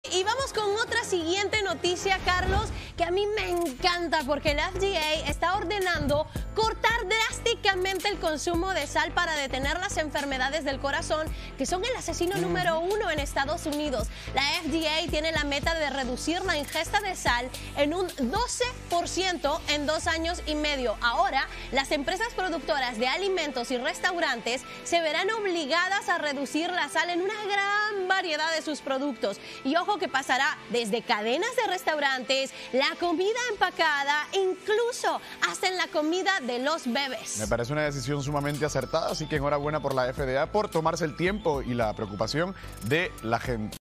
Y vamos con otra siguiente noticia, Carlos, que a mí me encanta porque la FDA está ordenando cortar drásticamente el consumo de sal para detener las enfermedades del corazón, que son el asesino número 1 en Estados Unidos. La FDA tiene la meta de reducir la ingesta de sal en un 12% en 2 años y medio. Ahora, las empresas productoras de alimentos y restaurantes se verán obligadas a reducir la sal en una gran variedad de sus productos. Y ojo que pasará desde cadenas de restaurantes, la comida empacada, incluso hasta en la comida de los bebés. Me parece una decisión sumamente acertada, así que enhorabuena por la FDA por tomarse el tiempo y la preocupación de la gente.